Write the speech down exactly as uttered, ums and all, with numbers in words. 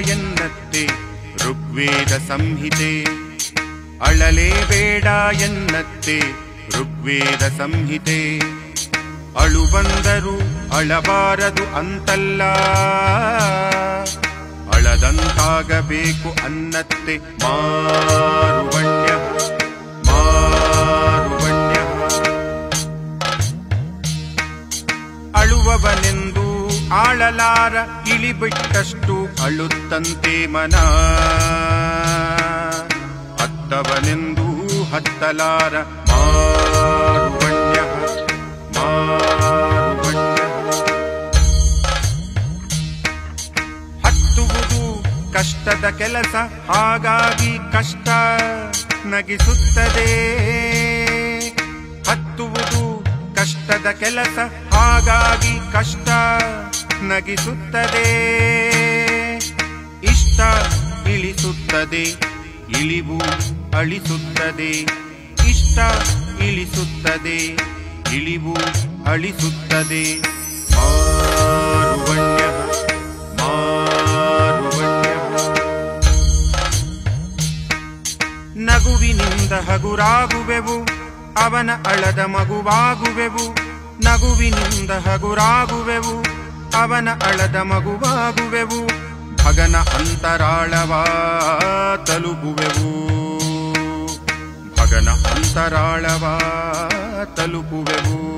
ಎನ್ನತ್ತೆ ಋಗ್ವೇದ ಸಂಹಿತೆ. ಅಳಲೇಬೇಡ ಎನ್ನತ್ತೆ ಋಗ್ವೇದ ಸಂಹಿತೆ. ಅಳು ಬಂದರು ಅಳಬಾರದು ಅಂತಲ್ಲ, ಅಳದಂತಾಗಬೇಕು ಅನ್ನತ್ತೆ ಮಾರುವಣ್ಯ ಮಾರುವಣ್ಯ. ಅಳುವವನೆಂದು ಆಳಲಾರ, ಇಳಿಬಿಟ್ಟಷ್ಟು ಅಳುತ್ತಂತೆ ಮನ. ಹತ್ತವನೆಂದು ಹತ್ತಲಾರ, ಮಾರುವಣ್ಯ ಮಾರುವಣ್ಯ. ಹತ್ತುವುದು ಕಷ್ಟದ ಕೆಲಸ, ಹಾಗಾಗಿ ಕಷ್ಟ ನಗಿಸುತ್ತದೆ. ಹತ್ತುವುದು ಕಷ್ಟದ ಕೆಲಸ, ಹಾಗಾಗಿ ಕಷ್ಟ ನಗಿಸುತ್ತದೆ. ಇಷ್ಟ ಇಳಿಸುತ್ತದೆ, ಇಳಿವು ಅಳಿಸುತ್ತದೆ. ಇಷ್ಟ ಇಳಿಸುತ್ತದೆ, ಇಳಿವು ಅಳಿಸುತ್ತದೆ. ಮಾರುವಣ್ಯ ಮಾರುವಣ್ಯ. ನಗುವಿನಿಂದ ಹಗುರಾಗುವೆವು, ಅವನ ಅಳದ ಮಗುವಾಗುವೆವು. ನಗುವಿನಿಂದ ಹಗುರಾಗುವೆವು, ಅವನ ಅಳದ ಮಗುವಾಗುವೆವು. ಭಗನ ಅಂತರಾಳವ ತಲುಪುವೆವು, ಭಗನ ಅಂತರಾಳವ ತಲುಪುವೆವು.